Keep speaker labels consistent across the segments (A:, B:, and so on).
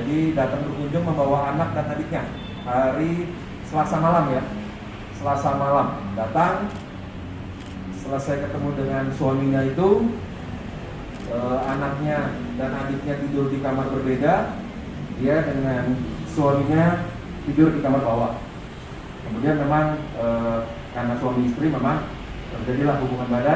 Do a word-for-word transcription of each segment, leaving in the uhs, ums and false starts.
A: Jadi datang berkunjung membawa anak dan adiknya hari Selasa malam ya. Selasa malam datang, selesai ketemu dengan suaminya itu, eh, anaknya dan adiknya tidur di kamar berbeda, dia dengan suaminya tidur di kamar bawah. Kemudian memang eh, karena suami istri memang terjadilah hubungan badan.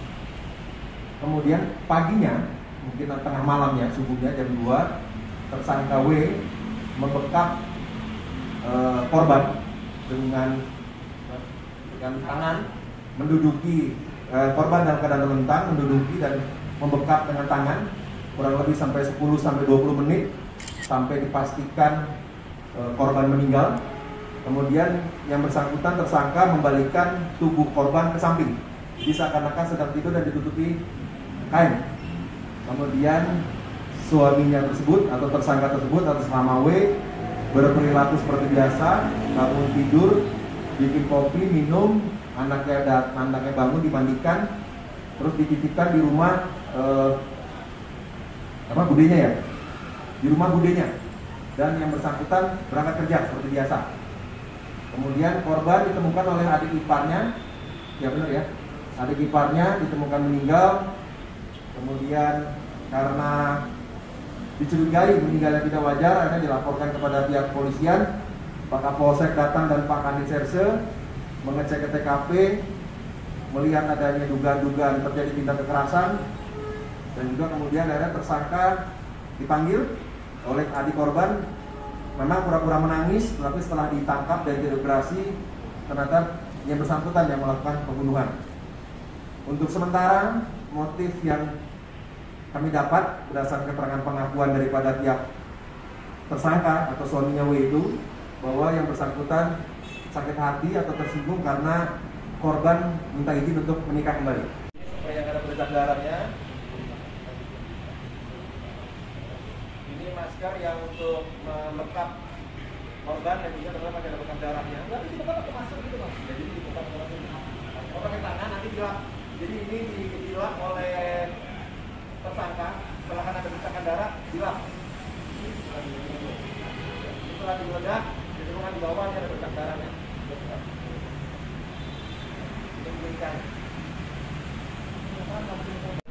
A: Kemudian paginya, mungkin tengah malam ya, subuhnya jam dua, tersangka W membekap eh, korban dengan dengan tangan, menduduki eh, korban dalam keadaan terlentang, menduduki dan membekap dengan tangan kurang lebih sampai sepuluh sampai dua puluh menit sampai dipastikan eh, korban meninggal. Kemudian yang bersangkutan tersangka membalikkan tubuh korban ke samping, jadi seakan-akan sedang tidur dan ditutupi kain. Kemudian suaminya tersebut atau tersangka tersebut atas nama W berperilaku seperti biasa, bangun tidur, bikin kopi, minum, anaknya dat anaknya bangun dimandikan, terus dititipkan di rumah eh, apa budenya ya, di rumah budenya, dan yang bersangkutan berangkat kerja seperti biasa. Kemudian korban ditemukan oleh adik iparnya, ya benar ya, adik iparnya ditemukan meninggal. Kemudian karena dicurigai meninggalnya tidak wajar, akhirnya dilaporkan kepada pihak kepolisian. Pak Kapolsek datang dan Pak Kanit Serse mengecek ke T K P, melihat adanya dugaan-dugaan terjadi tindak kekerasan, dan juga kemudian akhirnya tersangka dipanggil oleh adik korban. Memang pura-pura menangis, tapi setelah ditangkap dan diinterogasi ternyata yang bersangkutan yang melakukan pembunuhan. Untuk sementara motif yang kami dapat berdasarkan keterangan pengakuan daripada pihak tersangka atau suaminya W itu, bahwa yang bersangkutan sakit hati atau tersinggung karena korban minta izin untuk menikah kembali. Supaya ada bercak darahnya. Ini masker yang untuk melengkap korban dan juga terdapat ada bercak darahnya. Tapi kita pakai masker gitu mas. Jadi kita pakai oh, pakai tangan nanti dilap. Jadi ini dilap oleh tersangka. Setelah ada bercakan darah dilap. Setelah digeledah, ditemukan di bawah ada bercak darahnya. Diberikan.